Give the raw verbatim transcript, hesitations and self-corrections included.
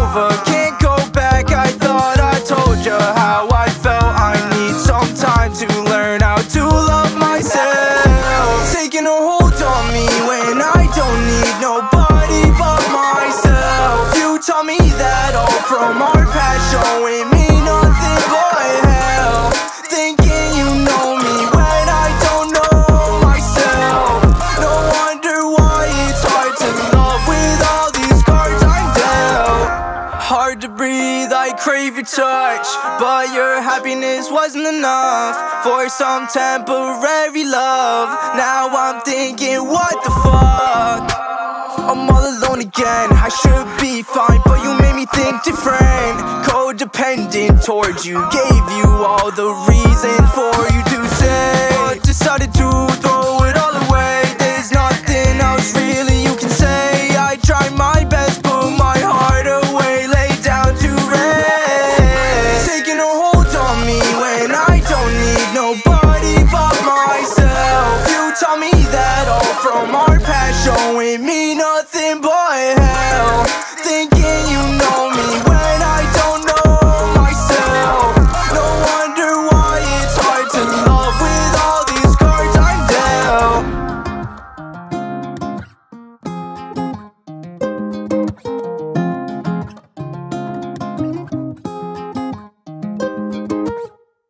over, can't go back. I thought I told you how I felt. I need some time to learn how to love myself. Taking a hold on me when I don't need nobody but myself. You taught me that all from our past, showing me nothing but hell. Thinking you know me when I don't know myself. No wonder why it's hard to love with all these cards I'm dealt. Hard to breathe, I crave your touch, but your happiness wasn't enough for some temporary love. Now I'm thinking, what the fuck? I'm all alone again, I should be fine, but you made me think different. Codependent towards you, gave you all the reasons for you to say, but decided to throw it all away. There's nothing else really you can say. I tried my best, put my heart away, lay down to rest. Taking a hold on me when I don't need nobody but myself. You taught me that all from our past, showing me nothing but hell. Thinking you know me